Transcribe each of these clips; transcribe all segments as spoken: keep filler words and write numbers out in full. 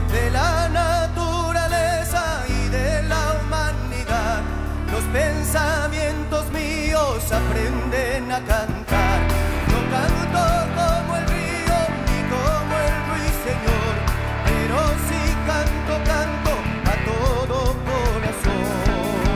de la naturaleza y de la humanidad. Los pensamientos míos aprenden a cantar. No canto como el río ni como el ruiseñor, pero sí canto, canto a todo corazón.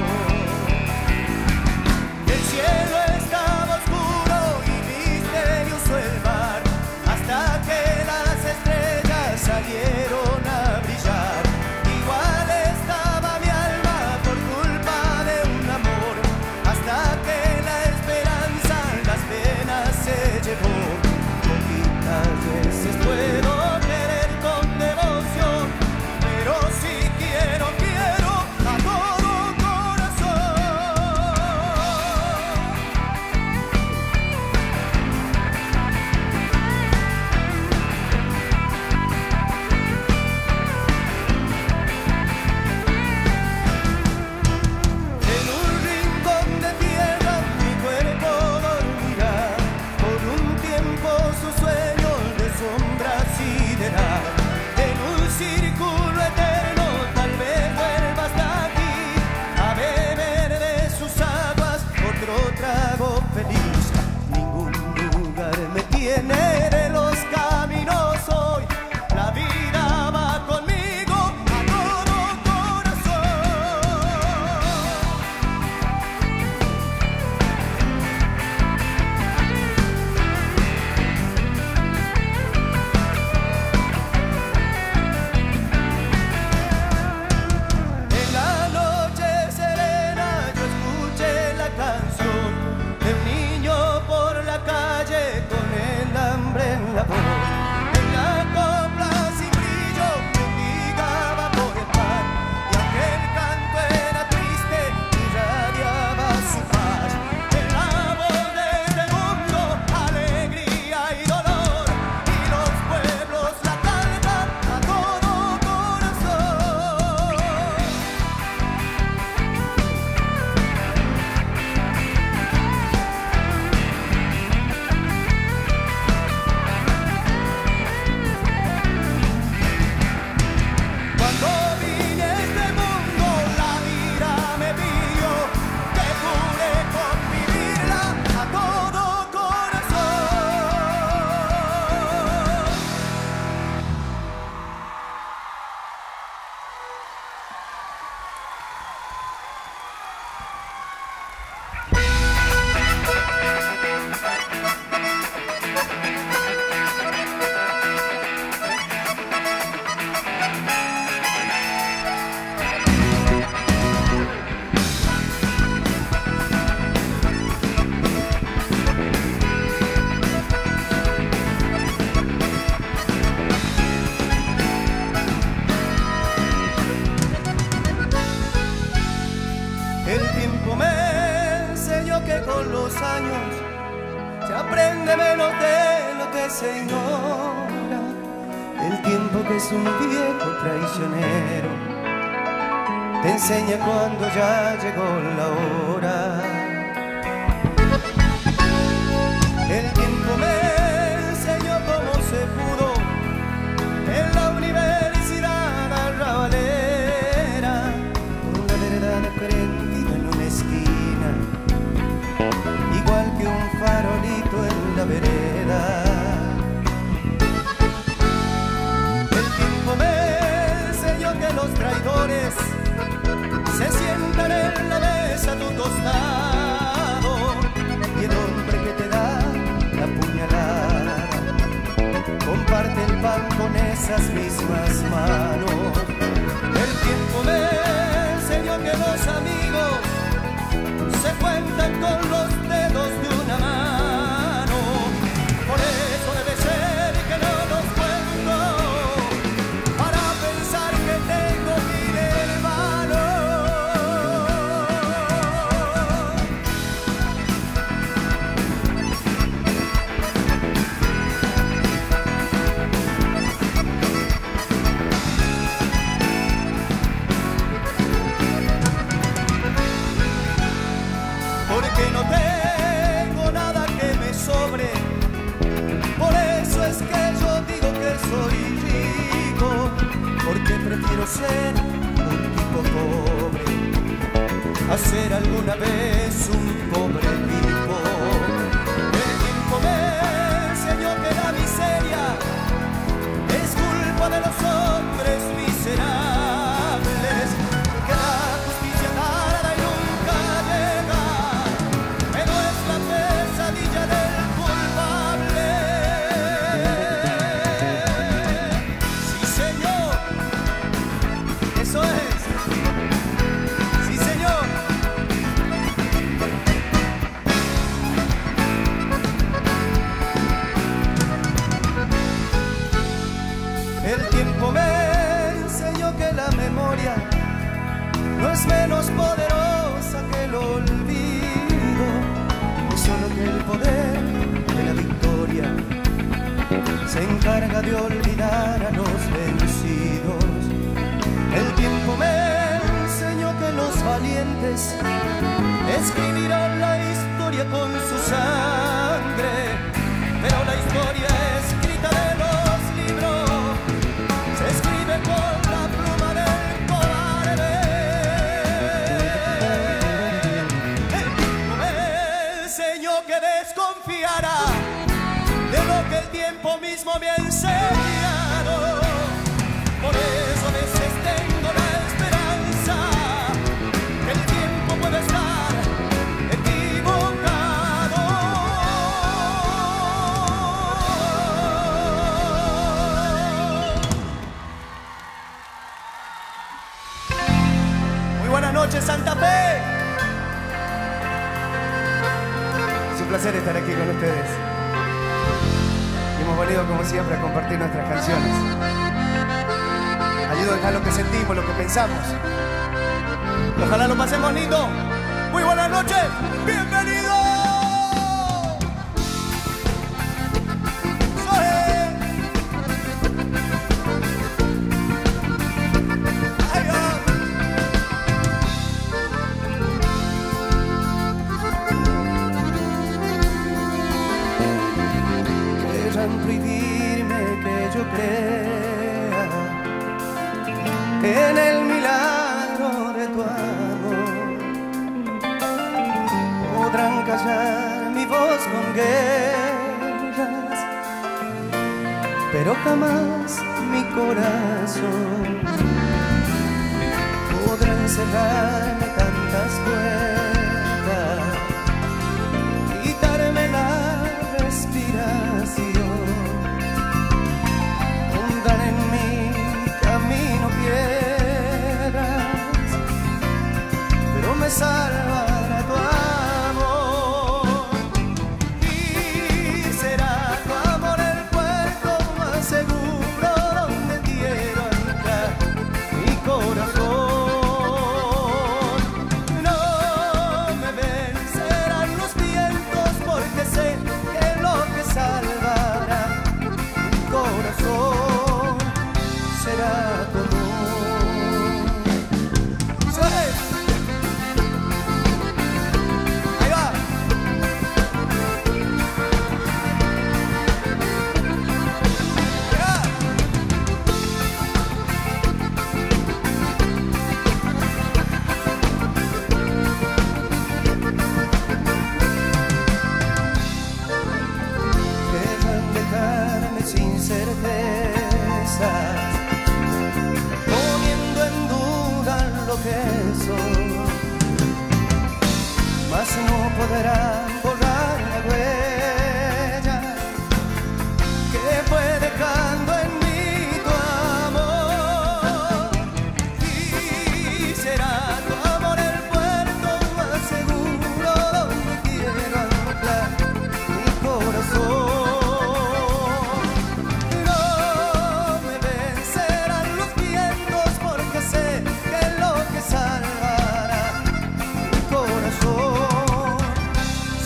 El cielo estaba oscuro y misterioso el mar, hasta que las estrellas salieron a brillar. Igual estaba mi alma por culpa de un amor, hasta que la esperanza las penas se llevó. Poquitas veces puedo querer con devoción, pero si quiero, quiero a todo corazón. En un rincón de tierra mi cuerpo dormirá, por un tiempo su sueño de sombra sideral. En un círculo eterno tal vez vuelva hasta aquí a beber de sus aguas otro trago feliz. Ningún lugar me tiene de los caminos hoy, la vida va conmigo a todo corazón. En la noche serena yo escuché la canción de un niño por la calle con el hambre en la voz. En la copla sin brillo que obligaba por el pan, y aquel canto era triste y irradiaba su paz. En la voz de este mundo alegría y dolor, y los pueblos la cantan a todo corazón. Cuando vine a este mundo la vida me pidió que jure convivirla a todo corazón. El tiempo me enseñó que con los años se aprende menos de lo que se ignora. El tiempo, que es un viejo traicionero, te enseña cuando ya llegó la hora. El tiempo me enseñó cómo se pudo en la universidad arrabalera, una verdad prendida en una esquina, igual que un farolito en la vereda. El tiempo me enseñó que los traidores se sientan en la mesa a tu costado, y el hombre que te da la puñalada comparte el pan con esas mismas manos. El tiempo me enseñó que los amigos se cuentan con los dedos de una mano. Por eso debe ser que no los cuento, para pensar que tengo mil hermanos. quiero ser un tipo pobre, hacer alguna vez un pobre tipo. El tiempo me enseñó que la miseria es culpa de los hombres miserables, que la justicia tarda y nunca llega, pero es la pesadilla del culpable. Sí, señor, eso es. Sí, señor. El tiempo me enseñó que la memoria no es menos poderosa que el olvido, es solo que el poder de la victoria se encarga de olvidar a los vencidos. El tiempo me enseñó que los valientes escribirán la historia con su sangre, pero la historia escrita de los libros se escribe con la pluma del cobarde. El tiempo me enseñó que desconfiara de lo que el tiempo mismo me ha enseñado. Por eso a veces tengo la esperanza que el tiempo puede estar equivocado. Muy buenas noches, Santa Fe. Es un placer estar aquí con ustedes. Y hemos venido como siempre a compartir nuestras canciones. Ayúdanos a lo que sentimos, lo que pensamos. Ojalá lo pasemos lindo. Muy buenas noches, bienvenidos. Querrán prohibirme que yo crea en el milagro de tu amor. Podrán callar mi voz con guerras, pero jamás mi corazón. Podrán cerrarme tantas puertas, quitarme la respiración, hundan en mi camino piedras, pero me salvará tu amor. Y será tu amor el puerto más seguro donde quiero anclar mi corazón. No me vencerán los vientos porque sé que lo que salvará mi corazón será tu amor. Ahí va. Querrán dejarme sin certezas, poniendo en duda lo que soy, mas no podrán borrar la huella que fue dejando en mí tu amor. Y será tu amor el puerto más seguro donde quiero anclar mi corazón. No me vencerán los vientos porque sé que lo que salvará mi corazón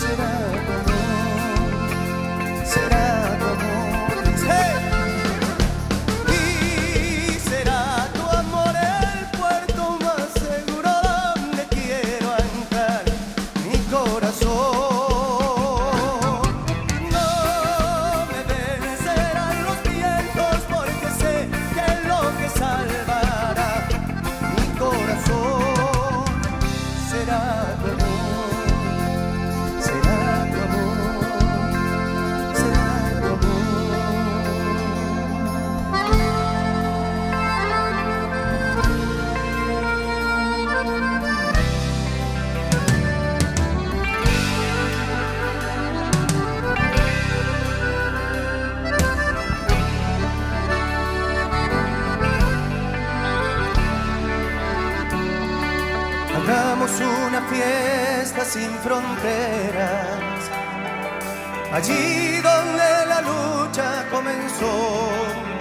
fiesta sin fronteras, allí donde la lucha comenzó,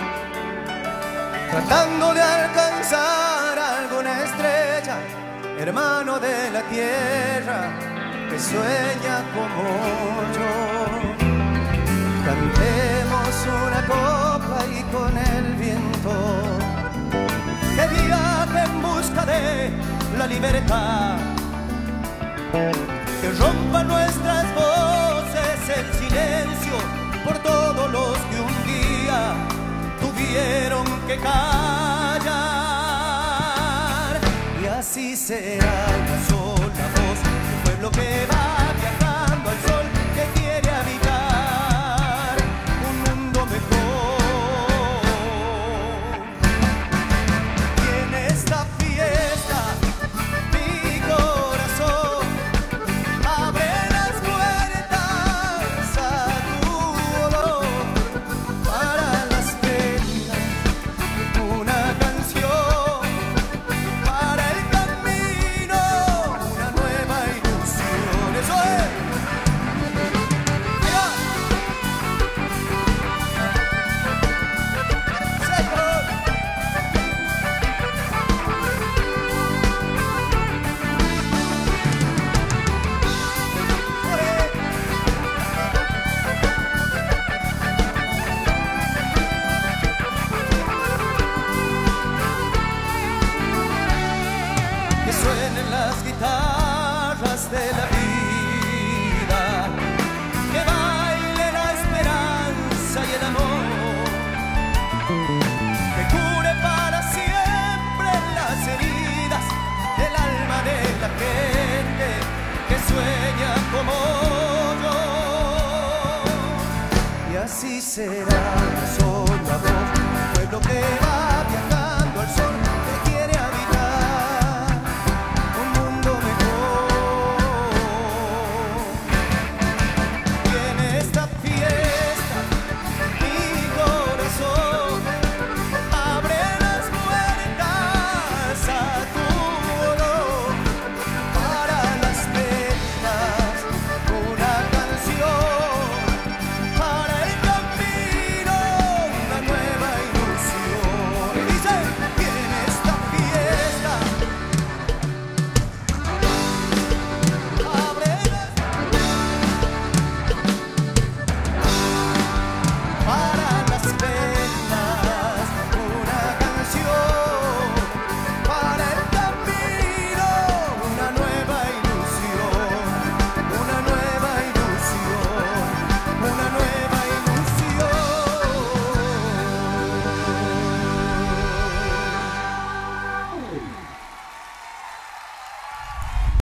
tratando de alcanzar alguna estrella, hermano de la tierra que sueña como yo. Cantemos una copla y con el viento que viaje en busca de la libertad, que rompa nuestras voces el silencio por todos los que un día tuvieron que callar. Y así será una sola voz, un pueblo que va viajando al sol, que quiere habitar un mundo mejor. Y en esta fiesta mi corazón abre las puertas a tu dolor, para las penas una canción, para el camino una nueva ilusión. Eso es. Ahí va. Señor. Que suenen las guitarras de la vida, que baile la esperanza y el amor, que cure para siempre las heridas del alma de la gente que sueña como yo. Y así será